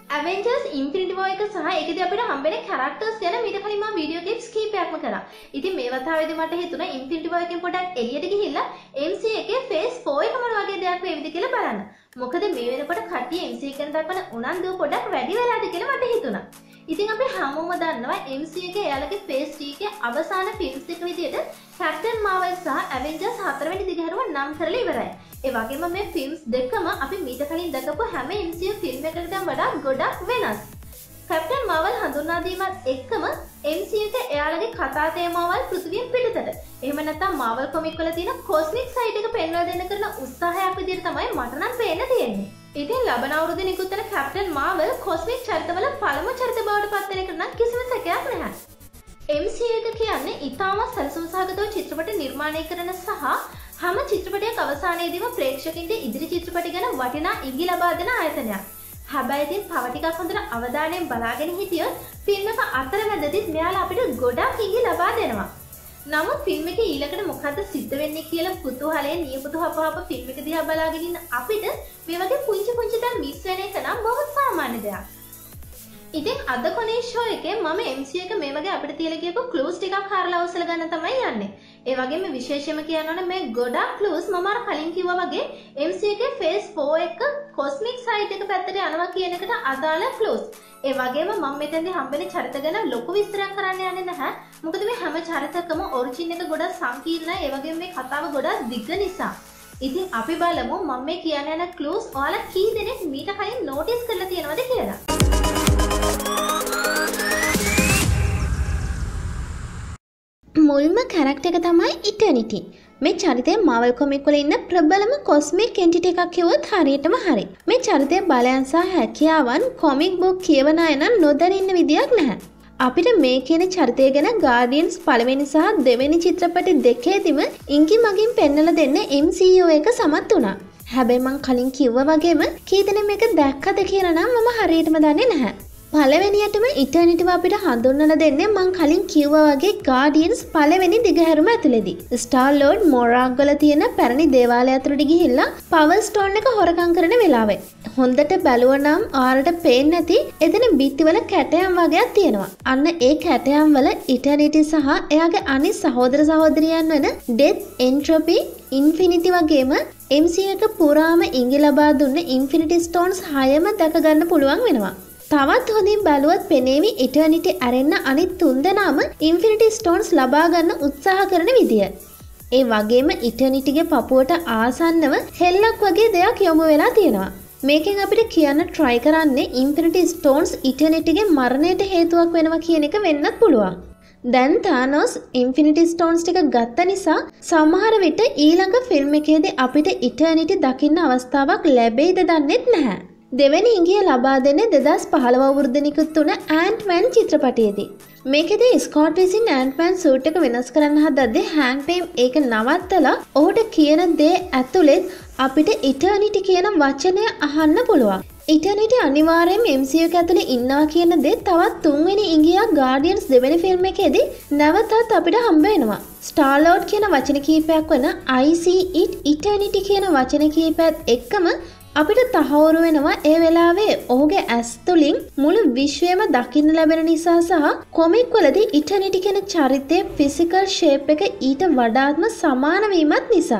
Avengers Infinity War එක සහ ඒකදී අපිට හම්බෙන characters ගැන මීට කලින් මම වීඩියෝ ක්ලිප්ස් කීපයක්ම කරා. ඉතින් මේ වතාවේදී මට හිතුණා Infinity War එකෙන් පොඩක් එළියට ගිහිල්ලා MCU එකේ phase 4 එක මොන වගේ දෙයක් වේවිද කියලා බලන්න. මොකද මේ වෙනකොට කට්ටිය MCU එකෙන් දක්වන උනන්දුව පොඩක් වැඩි වෙලාද කියලා මට හිතුණා. ඉතින් අපි හැමෝම දන්නවා MCU එකේ එයාලගේ phase 3 එකේ අවසාන ෆිල්ම්ස් එක විදියට Captain Marvel සහ Avengers 4 වෙනි දිගහැරුව නම් කරලා ඉවරයි. ඒ වගේම මේ ෆිල්ම්ස් දෙකම අපි මීට කලින් දැකපු හැම MCU ෆිල්ම් එකකටම වඩා ගොඩක් වෙනස්. Captain Marvel හඳුන්වා දීමත් එක්කම MCU එක එයාලගේ කතා තේමාවල් පෘථිවියෙන් පිටතට. එහෙම නැත්නම් Marvel comic වල තියෙන cosmic side එක පෙන්වලා දෙන්න කරන උත්සාහයක් විදිහට තමයි මට නම් පේන්න තියෙන්නේ. ඉතින් ලබන අවුරුද්දේ නිකුත් වෙන Captain Marvel cosmic චරිතවල පළමු චරිත බවට පත් වෙන එක නම් කිසිම සැකයක් නැහැ. MCU එක කියන්නේ ඉතාමත් සැලසුම් සහගතව චිත්‍රපට නිර්මාණය කරන සහ හැම චිත්‍රපටයක් අවසානයේදීම ප්‍රේක්ෂකින්ට ඉදිරි චිත්‍රපට ගැන වටිනා ඉඟි ලබා දෙන ආයතනයක්. හැබැයි ඉතින් තව ටිකක් හොඳට අවධානයෙන් බලාගෙන හිටියොත් ෆිල්ම් එක අතරමැදදී මෙයාලා අපිට ගොඩක් ඉඟි ලබා දෙනවා. නමුත් ෆිල්ම් එකේ ඊළඟට මොකද්ද සිද්ධ වෙන්නේ කියලා කුතුහලයෙන් නියපොතු හපහප ෆිල්ම් එක දිහා බලාගෙන ඉන්න අපිට මේ වගේ පුංචි දා මිස් වෙන එක නම් බොහොම සාමාන්‍ය දෙයක්. ඉතින් අද කොනේ ෂෝ එකේ මම MCU එක මේ වගේ අපිට තියලා කියපු ක්ලූස් ටිකක් හරලා අවසල ගන්න තමයි යන්නේ. ඒ වගේම විශේෂයෙන්ම කියනවනේ මේ ගොඩක් ක්ලූස් මම අර කලින් කිව්වා වගේ MCU එකේ phase 4 එක cosmic side එක පැත්තට යනවා කියන එකට අදාළ ක්ලූස්. ඒ වගේම මම මෙතෙන්දී හම්බෙන චරිත ගැන ලොකු විස්තරයක් කරන්න යන්නේ නැහැ. මොකද මේ හැම චරිතකම ඔරිජින් එක ගොඩක් සංකීර්ණයි. ඒ වගේම මේ කතාව ගොඩක් දිග නිසා. ඉතින් අපි බලමු මම මේ කියන යන ක්ලූස් ඔයාලා කී දෙනෙක් මීට කලින් නෝටිස් කරලා තියෙනවද කියලා. මුල්ම කැරක්ටර් එක තමයි ඉටර්නිටි. මේ චරිතය මාවල් කොමික් වල ඉන්න ප්‍රබලම කොස්මික් එන්ටිටි එකක් කිව්වොත් හරියටම හරි. මේ චරිතයේ බලයන් සහ හැකියාවන් කොමික් බුක් කියවන අය නම් නොදැන ඉන්න විදියක් නැහැ. අපිට මේ කියන චරිතය ගැන ගාඩියන්ස් පළවෙනි සහ දෙවෙනි චිත්‍රපට දෙකේදීම ඉංගි මගින් පෙන්නලා දෙන්න MCU එක සමත් වුණා. හැබැයි මං කලින් කිව්වා වගේම කී දෙනෙක් මේක දැක්කද කියලා නම් මම හරියටම දන්නේ නැහැ. පළවෙනියටම ඉටර්නිටිව අපිට හඳුන්වලා දෙන්නේ මං කලින් කිව්වා වගේ ගාඩියන්ස් පළවෙනි දිගහැරුම ඇතුළේදී. ස්ටාර් ලෝඩ් මොරාග් වල තියෙන පැරණි දේවාලය ඇතුළට ගිහිල්ලා පවර් ස්ටෝන් එක හොරකම් කරන වෙලාවේ. හොඳට බැලුවනම් ආරට පේන්නේ නැති එතන බිත්තිවල කැටයම් වගේක් තියෙනවා. අන්න ඒ කැටයම් වල ඉටර්නිටි සහ එයාගේ අනිත් සහෝදර සහෝදරියන් වෙන ඩෙත්, එන්ට්‍රොපි, ඉන්ෆිනිටි වගේම MCU එක පුරාම ඉඟි ලබා දුන්න ඉන්ෆිනිටි ස්ටෝන්ස් 6ම දැක ගන්න පුළුවන් වෙනවා. තවත් හොඳින් බැලුවත් පෙනේවි ඉටර්නිටි ඇරෙන්න අනිත් 3 දෙනාම ඉන්ෆිනිටි ස්ටෝන්ස් ලබා ගන්න උත්සාහ කරන විදිය. ඒ වගේම ඉටර්නිටිගේ පපුවට ආසන්නව හෙල්ලක් වගේ දෙයක් යොමු වෙලා තියෙනවා. මේකෙන් අපිට කියන්න try කරන්නේ ඉන්ෆිනිටි ස්ටෝන්ස් ඉටර්නිටිගේ මරණයට හේතුවක් වෙනවා කියන එක වෙන්නත් පුළුවන්. දැන් තානොස් ඉන්ෆිනිටි ස්ටෝන්ස් ටික ගත්ත නිසා සමහර විට ඊළඟ ෆිල්ම් එකේදී අපිට ඉටර්නිටි දකින්න අවස්ථාවක් ලැබෙයිද දන්නෙත් නැහැ. දෙවැනි ඉඟිය ලබා දෙන්නේ 2015 අවුරුද්දේ නිකුත් වුණ ඇන්ට්මෑන් චිත්‍රපටයේදී. මේකෙදී ස්කොට් විසින් ඇන්ට්මෑන් සූට් එක වෙනස් කරන්න හදද්දී හෑන්ක් පේම් ඒක නවත්තලා ඔහුට කියන දේ ඇතුළෙත් අපිට ඉටර්නිටි කියන වචනය අහන්න පුළුවන්. ඉටර්නිටි අනිවාර්යයෙන්ම MCU එක ඇතුලේ ඉන්නවා කියන දේ තවත් තුන්වෙනි ඉඟියා ගාඩියන්ස් දෙවෙනි ෆිල්ම් එකේදී නැවතත් අපිට හම්බ වෙනවා. ස්ටාර් ලෝඩ් කියන වචන කීපයක් වෙන I see it eternity කියන වචන කීපයත් එක්කම අපිට තහවුරු වෙනවා ඒ වෙලාවේ ඔහුගේ ඇස් තුලින් මුළු විශ්වයම දකින්න ලැබෙන නිසා සහ කොමික් වලදී ඉටර්නිටි කියන චරිතයේ ෆිසිකල් ෂේප් එක ඊට වඩාත්ම සමාන වීමත් නිසා.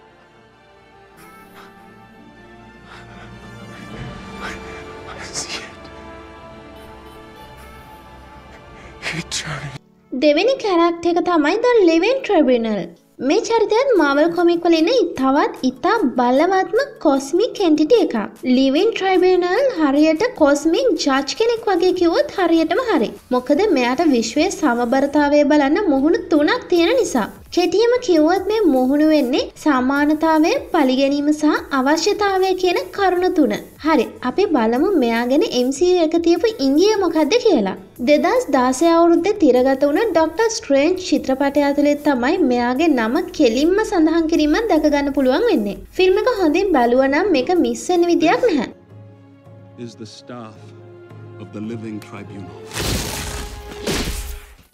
දෙවෙනි කැරක්ටර් එක තමයි The Living Tribunal. මේ චරිතයත් මාවල් කොමික් වල ඉන්න තවත් ඉතා බලවත්ම කොස්මික් එන්ටිටි එකක්. ලිවින් ට්‍රයිබියුනල් හරියට කොස්මික් ජජ් කෙනෙක් වගේ කිව්වොත් හරියටම හරි. මොකද මෙයාට විශ්වයේ සමබරතාවය බලන්න මුහුණු 3ක් තියෙන නිසා. කෙටියම කිව්වොත් මේ මුහුණු වෙන්නේ සමානතාවය, පරිගැනීම සහ අවශ්‍යතාවය කියන කරුණු 3. හරි, අපි බලමු මෙයා ගැන MCU එක තියපු ඉංගිය මොකද්ද කියලා. 2016 අවුරුද්දේ තිරගත වුණ ඩොක්ටර් ස්ට්‍රේන්ජ් චිත්‍රපටය ඇතුලේ තමයි මෙයාගේ නම කෙලින්ම සඳහන් කිරීමක් දැක ගන්න පුළුවන් වෙන්නේ. ෆිල්ම් එක හොඳින් බැලුවා නම් මේක මිස් වෙන්න විදියක් නැහැ. Is the staff of the Living Tribunal.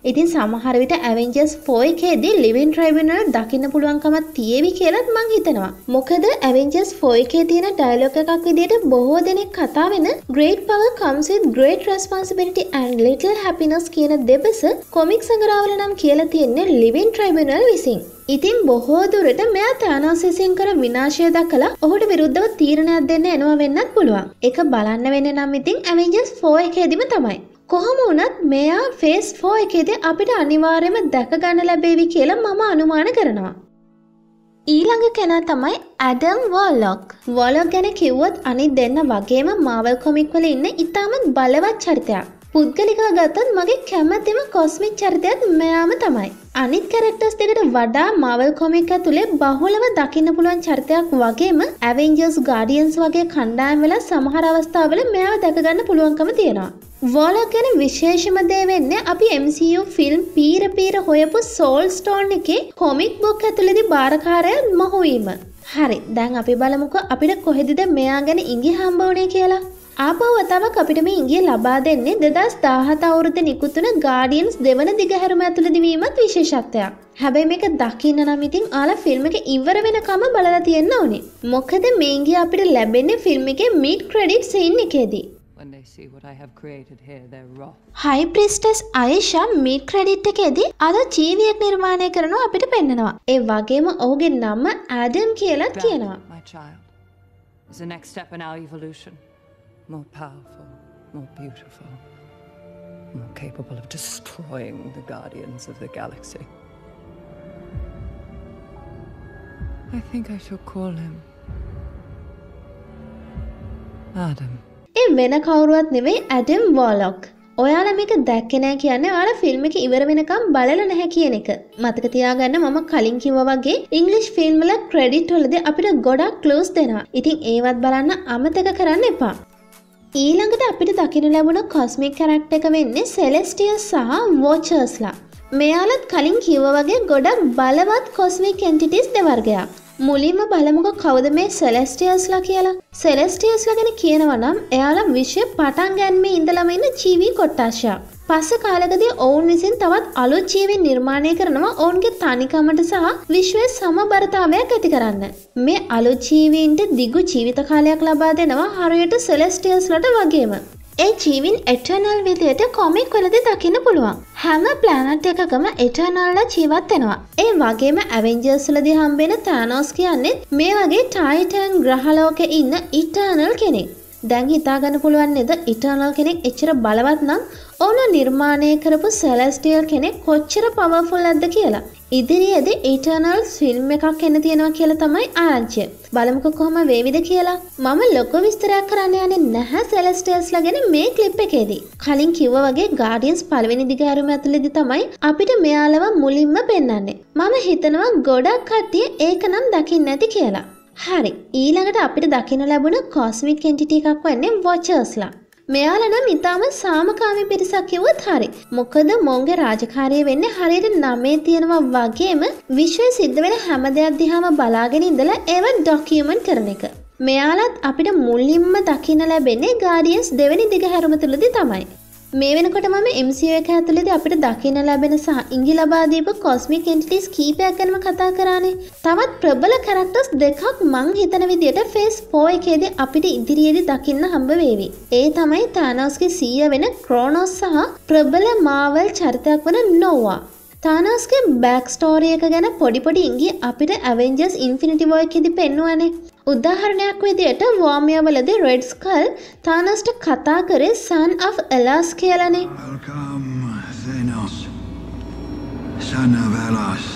ඉතින් සමහර විට Avengers 4 එකේදී Living Tribunal දකින්න පුළුවන්කමක් තියෙවි කියලාත් මං හිතනවා. මොකද Avengers 4 එකේ තියෙන ඩයලොග් එකක් විදිහට බොහෝ දෙනෙක් කතා වෙන Great power comes with great responsibility and little happiness කියන දෙබස කොමික් සංග්‍රහවල නම් කියලා තියෙන්නේ Living Tribunal විසින්. ඉතින් බොහෝ දුරට මෙයා තානෝස් විසින් කර විනාශය දකලා ඔහුට විරුද්ධව තීරණයක් දෙන්න එනවා වෙන්නත් පුළුවන්. ඒක බලන්න වෙන්නේ නම් ඉතින් Avengers 4 එකේදීම තමයි. කොහොම වුණත් මෙයා ෆේස් 4 එකේදී අපිට අනිවාර්යයෙන්ම දැක ගන්න ලැබෙවි කියලා මම අනුමාන කරනවා. ඊළඟ කෙනා තමයි ඇඩම් වෝලොක්. වෝලොක් ගැන කිව්වොත් අනිත් දෙන්න වගේම මාවල් කොමික් වල ඉන්න ඉතාමත් බලවත් චරිතයක්. පුද්ගලිකව ගත්තොත් මගේ කැමතිම කොස්මික් චරිතයත් මෙයාම තමයි. අනිත් කැරක්ටර්ස් දෙකට වඩා මාවල් කොමික් ඇතුලේ බහුලව දකින්න පුළුවන් චරිතයක් වගේම Avengers Guardians වගේ කණ්ඩායම් වල සමහර අවස්ථාවල මෙයාව දැක ගන්න පුළුවන්කම තියෙනවා. වෝලොක් ගැන විශේෂම දේ වෙන්නේ අපි MCU ෆිල්ම් පීර හොයපු Soul Stone එකේ කොමික් බුක් ඇතුලේදී බාරකාරයා මොහු වීම. හරි, දැන් අපි බලමුකෝ අපිට කොහෙදද මෙයා ගැන ඉඟි හම්බ වුනේ කියලා. ආපහු වතාවක් අපිට මේ ඉඟිය ලබා දෙන්නේ 2017 අවුරුද්දේ නිකුත් වුණ Guardians දෙවන දිගහැරුම ඇතුළතදී වීමත් විශේෂත්වයක්. හැබැයි මේක දකින්න නම් ඉතින් ආලා ෆිල්ම් එක ඉවර වෙනකම බලලා තියෙන්න ඕනේ. මොකද මේ ඉඟිය අපිට ලැබෙන්නේ ෆිල්ම් එකේ mid credit scene එකේදී. When they see what I have created here, they're raw. High Priestess Aisha mid credit එකේදී අද ජීවියක් නිර්මාණය කරනවා අපිට පෙන්නනවා. ඒ වගේම ඔහුගේ නම ඇඩම් කියලාත් කියනවා. My child is the next step in our evolution. More powerful, more beautiful, more capable of destroying the guardians of the galaxy. I think I shall call him Adam. ඒ වෙන කවුරුවත් නෙවෙයි ඇඩම් වෝලොක්. ඔයාලා මේක දැක්කේ නැහැ කියන්නේ ඔයාලා ෆිල්ම් එක ඉවර වෙනකම් බලලා නැහැ කියන එක. මතක තියාගන්න මම කලින් කිව්වා වගේ ඉංග්‍රීසි ෆිල්ම් වල ක්‍රෙඩිට් වලදී අපිට ගොඩක් ක්ලූස් දෙනවා. ඉතින් ඒවත් බලන්න අමතක කරන්න එපා. ඊළඟට අපිට දකින්න ලැබුණ කොස්මික් කැරක්ටර් එක වෙන්නේ සෙලෙස්ටියල්ස් සහ වොචර්ස්ලා. මෙයාලත් කලින් කිව්වා වගේ ගොඩක් බලවත් කොස්මික් එන්ටිටිස් දෙවර්ගයක්. මුලින්ම බලමුකෝ කවුද මේ සෙලෙස්ටියල්ස්ලා කියලා. සෙලෙස්ටියල්ස්ලා ගැන කියනවා නම් එයාලා විශ්ව පටන් ගන්නමේ ඉඳලම ඉන්න ජීවි කොට්ටාශයක්. පස්සේ කාලෙකදී ඔවුන් විසින් තවත් අලුත් ජීවීන් නිර්මාණය කරනවා ඔවුන්ගේ තනිකමට සහ විශ්වයේ සමබරතාවයක් ඇති කරන්න. මේ අලුත් ජීවීන්ට දිගු ජීවිත කාලයක් ලබා දෙනවා හරියට සෙලෙස්ටියල්ස්ලාට වගේම. ඒ ජීවීන් එටර්නල් විදියට කොමික් වලදී දකින්න පුළුවන්. හැම ප්ලැනට් එකකම එටර්නල්ලා ජීවත් වෙනවා. ඒ වගේම ඇවෙන්ජර්ස් වලදී හම්බෙන තානෝස් කියන්නේ මේ වගේ ටයිටන් ග්‍රහලෝකේ ඉන්න ඉටර්නල් කෙනෙක්. දැන් හිතා ගන්න පුළුවන් නේද ඉටර්නල් කෙනෙක් එච්චර බලවත් නම් ඕන නිර්මාණය කරපු සෙලෙස්ටියල් කෙනෙක් කොච්චර පවර්ෆුල් නැද්ද කියලා. ඉදිරියේදී ඉටර්නල්ස් ෆිල්ම් එකක් එන්න තියෙනවා කියලා තමයි ආරංචිය. බලමුකෝ කොහොම වේවිද කියලා. මම ලොකු විස්තරයක් කරන්න යන්නේ නැහැ සෙලෙස්ටියල්ස්ලා ගැන මේ ක්ලිප් එකේදී. කලින් කිව්වා වගේ ගාඩියන්ස් පළවෙනි දිගහැරුම ඇතුළේදී තමයි අපිට මෙයාලව මුලින්ම පෙන්වන්නේ. මම හිතනවා ගොඩක් කට්ටිය ඒක නම් දකින්න නැති කියලා. හරි, ඊළඟට අපිට දකින්න ලැබුණ කොස්මික් එන්ටිටි එකක් වෙන්නේ වොචර්ස්ලා. මෙයාලා නම් ඊටම සාමකාමී පිරිසක් කිව්වොත් හරි. මොකද මොන්ගේ රාජකාරිය වෙන්නේ හරියට නමේ තියෙනවා වගේම විශ්වයේ සිද්ධ වෙන හැම දෙයක් දිහාම බලාගෙන ඉඳලා ඒව ඩොකියුමන්ට් කරන එක. මෙයාලත් අපිට මුලින්ම දකින්න ලැබෙන්නේ ගාඩියන්ස් දෙවෙනි දිගහැරුම තුලදී තමයි. මේ වෙනකොට මම MCU එක ඇතුළේදී අපිට දකින්න ලැබෙන සහ ඉඟි ලබා දීපු කොස්මික් එන්ටිටිස් කීපයක් ගැනම කතා කරානේ. තවත් ප්‍රබල කැරක්ටර්ස් දෙකක් මං හිතන විදියට ෆේස් 4 එකේදී අපිට ඉදිරියේදී දකින්න හම්බ වේවි. ඒ තමයි තානෝස්ගේ සීයා වෙන ක්‍රෝනෝස් සහ ප්‍රබල මාවල් චරිතයක් වන නෝවා. තානෝස්ගේ බෑක් ස්ටෝරි එක ගැන පොඩි ඉඟි අපිට Avengers Infinity War එකේදී පෙන්වුවානේ. උදාහරණයක් විදියට වෝමියා වලදී රෙඩ් ස්කල් තානෝස්ට කතා කරේ son of Elas කියලානේ. Welcome, Thanos, son of Elas.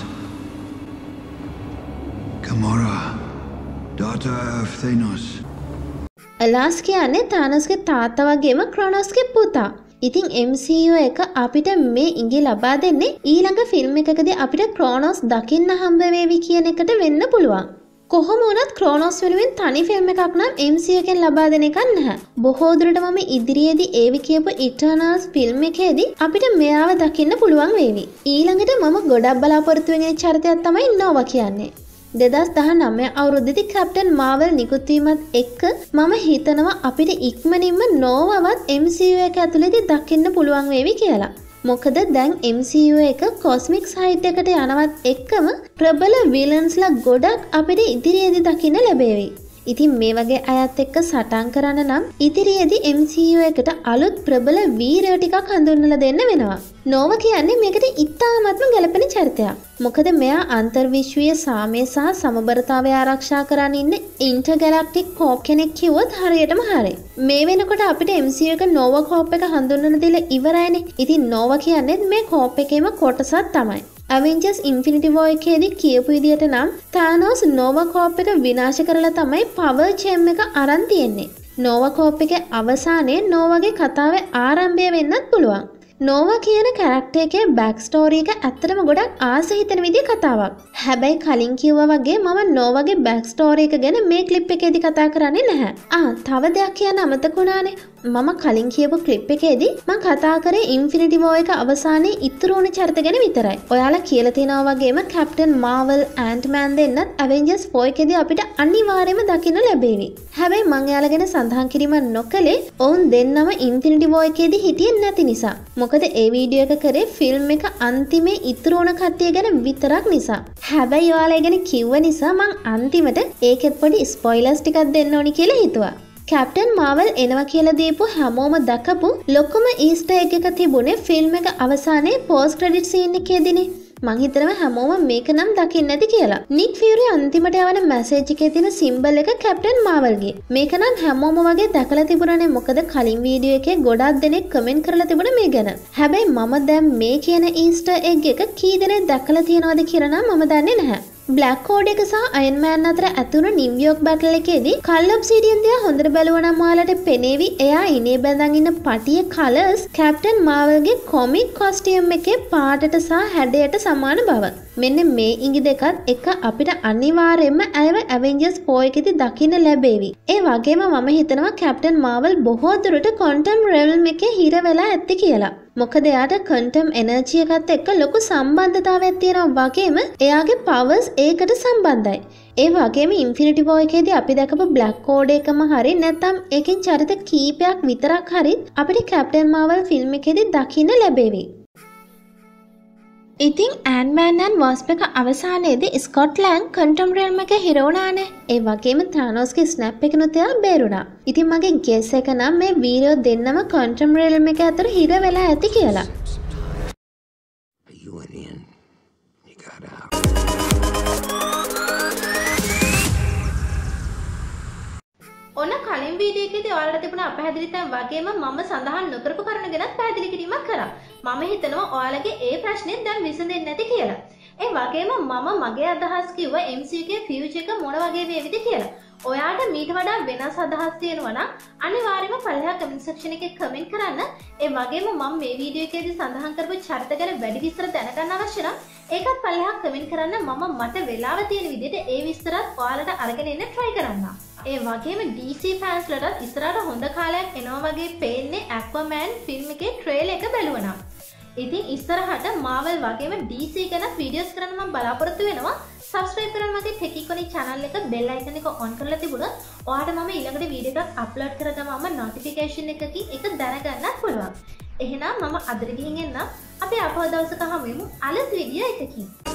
Gamora, daughter of Thanos. එලාස් කියන්නේ තානෝස්ගේ තාත්තා වගේම ක්‍රෝනෝස්ගේ පුතා. ඉතින් MCU එක අපිට මේ ඉඟි ලබා දෙන්නේ ඊළඟ ෆිල්ම් එකකදී අපිට ක්‍රෝනෝස් දකින්න හම්බ වේවි කියන එකට වෙන්න පුළුවන්. කොහොම වුණත් ක්‍රෝනෝස් වෙනුවෙන් තනි ෆිල්ම් එකක් නම් MCU එකෙන් ලබා දෙන එකක් නැහැ. බොහෝ දුරට මම ඉදිරියේදී ඒවි කියපු ඉටර්නල්ස් ෆිල්ම් එකේදී අපිට මෙයාව දකින්න පුළුවන් වේවි. ඊළඟට මම ගොඩක් බලාපොරොත්තු වෙන චරිතයක් තමයි නෝවා කියන්නේ. 2019 අවුරුද්දේදී කැප්ටන් මාවල් නිකුත් වීමත් එක්ක මම හිතනවා අපිට ඉක්මනින්ම නෝවාවත් MCU එක ඇතුළේදී දකින්න පුළුවන් වේවි කියලා. මොකද දැන් MCU එක කොස්මික් සයිඩ් එකට යනවත් එක්කම ප්‍රබල විලන්ස්ලා ගොඩක් අපිට ඉදිරියේදී දකින්න ලැබෙවි. ඉතින් මේ වගේ අයත් එක්ක සටන් කරන්න නම් ඉදිරියේදී MCU එකට අලුත් ප්‍රබල වීරයෝ ටිකක් හඳුන්වලා දෙන්න වෙනවා. නෝවා කියන්නේ මේකට ඉතාමත්ම ගැළපෙන චරිතයක්. මොකද මෙයා අන්තර්විශ්වීය සාමය සහ සමබරතාවය ආරක්ෂා කරන් ඉන්න ඉන්ටර්ගැලැක්ටික් කෝප් කෙනෙක් කිව්වොත් හරියටම හරි. මේ වෙනකොට අපිට MCU එක නෝවා කෝප් එක හඳුන්වන්න දීලා ඉවරයිනේ. ඉතින් නෝවා කියන්නේ මේ කෝප් එකේම කොටසක් තමයි. Avengers Infinity War එකේදී කියපු විදිහට නම් Thanos Nova Corp එක විනාශ කරලා තමයි Power Gem එක අරන් තියෙන්නේ. Nova Corp එකේ අවසානයේ Novaගේ කතාවේ ආරම්භය වෙන්නත් පුළුවන්. Nova කියන කැරක්ටර් එකේ බෑක් ස්ටෝරි එක ඇත්තටම ගොඩක් ආස හිතෙන විදිහේ කතාවක්. හැබැයි කලින් කිව්වා වගේ මම Novaගේ බෑක් ස්ටෝරි එක ගැන මේ ක්ලිප් එකේදී කතා කරන්නේ නැහැ. තව දෙයක් කියන්න අමතක වුණානේ. මම කලින් කියපු ක්ලිප් එකේදී මම කතා කරේ ඉන්ෆිනිටි වෝ එක අවසානයේ ඉතුරු වුණ චරිත ගැන විතරයි. ඔයාලා කියලා තියෙනවා වගේම කැප්ටන් මාවල්, ඇන්ට්මෑන් දෙන්නත් Avengers 4 එකේදී අපිට අනිවාර්යයෙන්ම දකින්න ලැබෙවි. හැබැයි මම එයාලා ගැන සඳහන් කිරීම නොකළේ ඔවුන් දෙන්නම ඉන්ෆිනිටි වෝ එකේදී හිටියේ නැති නිසා. මොකද ඒ වීඩියෝ එක කරේ ෆිල්ම් එක අන්තිමේ ඉතුරු වුණ කට්ටිය ගැන විතරක් නිසා. හැබැයි ඔයාලා ගැන කිව්ව නිසා මං අන්තිමට ඒකෙත් පොඩි ස්පොයිලර්ස් ටිකක් දෙන්න ඕනි කියලා හිතුවා. කැප්ටන් මාවල් එනවා කියලා දීපු හැමෝම දැකපු ලොකුම ඊස්ටර් එග් එක තිබුණේ ෆිල්ම් එක අවසානයේ පෝස්ට් ක්‍රෙඩිට් සීන් එකේදීනේ. මං හිතනවා හැමෝම මේක නම් දකින්න ඇති කියලා. නික් ෆියුරි අන්තිමට යවන මැසේජ් එකේ තියෙන සිම්බල් එක කැප්ටන් මාවල්ගේ. මේක නම් හැමෝම වගේ දැකලා තිබුණානේ. මොකද කලින් වීඩියෝ එකේ ගොඩක් දෙනෙක් කමෙන්ට් කරලා තිබුණා මේ ගැන. හැබැයි මම දැන් මේ කියන ඊස්ටර් එග් එක කී දෙනෙක් දැකලා තියෙනවද කියලා නම් මම දන්නේ නැහැ. බ්ලැක් කෝඩ් එක සහ අයන් මෑන් අතර ඇතුණු නිව්යෝක් බැටල් එකේදී කල් ඔබ්සිඩියන් දිහා හොඳට බැලුවනම් ඔයාලට පෙනේවි එයා ඉනේ බැඳන් ඉන්න පටියේ කලර්ස් කැප්ටන් මාවල්ගේ කොමික් කොස්ටියම් එකේ පාටට සහ හැඩයට සමාන බව. මෙන්න මේ ඉඟි දෙකත් එක අපිට අනිවාර්යයෙන්ම ඇයව Avengers 4 එකේදී දකින්න ලැබෙවි. ඒ වගේම මම හිතනවා කැප්ටන් මාවල් බොහෝ දුරට ක්වොන්ටම් රෙල්ම් එකේ හිර වෙලා ඇත්තේ කියලා. මොකද එයාට ක්වොන්ටම් එනර්ජි එකත් එක්ක ලොකු සම්බන්ධතාවයක් තියෙනවා වගේම එයාගේ පවර්ස් ඒකට සම්බන්ධයි. ඒ වගේම ඉන්ෆිනිටි වෝ එකේදී අපි දැකපු බ්ලැක් කෝඩ් එකම හරි නැත්නම් ඒකෙන් චරිත කීපයක් විතරක් හරි අපිට කැප්ටන් මාවල් ෆිල්ම් එකේදී දකින්න ලැබෙවි. ඉතින් ඇන්ට්මෑන් ඇන්ඩ් වාස්ප් එක අවසානයේදී ස්කොට් ලෑන්ඩ් ක්වොන්ටම් රෙල්ම් එකේ හිර වුණානේ. ඒ වගේම තානෝස්ගේ ස්නැප් එකනොත් එයා බේරුණා. ඉතින් මගේ ගෙස් එක නම් මේ වීරයෝ දෙන්නම ක්වොන්ටම් රෙල්ම් එක අතර හිර වෙලා ඇති කියලා. ඔන්න කලින් වීඩියෝ එකේදී ඔයාලට තිබුණ අපහැදිලි තැන් වගේම මම සඳහන් නොකරපු කරුණු ගැන පැහැදිලි කිරීමක් කරා. මම හිතනවා ඔයාලගේ ඒ ප්‍රශ්නේ දැන් විසඳෙන්නේ නැති කියලා. ඒ වගේම මම මගේ අදහස් කිව්වා MCU එකේ ෆියුචර් එක මොන වගේ වේවිද කියලා. ඔයාට මීට වඩා වෙනස් අදහස් තියෙනවා නම් අනිවාර්යයෙන්ම පල්ලෙහා කමෙන්ට් සෙක්ෂන් එකේ කමෙන්ට් කරන්න. ඒ වගේම මම මේ වීඩියෝ එකේදී සඳහන් කරපු චරිත ගැන වැඩි විස්තර දැනගන්න අවශ්‍ය නම් ඒකත් පල්ලෙහා කමෙන්ට් කරන්න. මම මට වෙලාව තියෙන විදිහට ඒ විස්තරත් ඔයාලට අරගෙන එන්න try කරන්න. ඒ වගේම DC ෆෑන්ස්ලටත් ඉස්සරහට හොඳ කාලයක් එනවා වගේ පේන්නේ Aquaman ෆිල්ම් එකේ ට්‍රේලර් එක බලුවනම්. ඉතින් ඉස්සරහට Marvel වගේම DC ගැන වීඩියෝස් කරන්න මම බලාපොරොත්තු වෙනවා. subscribe කරන්න මගේ ටෙකිකොනි channel එක bell icon එක on කරලා තිබුණොත් ඔයාලට මම ඊළඟට වීඩියෝ එකක් upload කරගමම notification එකකින් ඒක දැනගන්නත් පුළුවන්. එහෙනම් මම අදට ගිහින් එන්නම්. අපි අපව දවසක හමු වෙමු අලුත් වීඩියෝ එකකින්.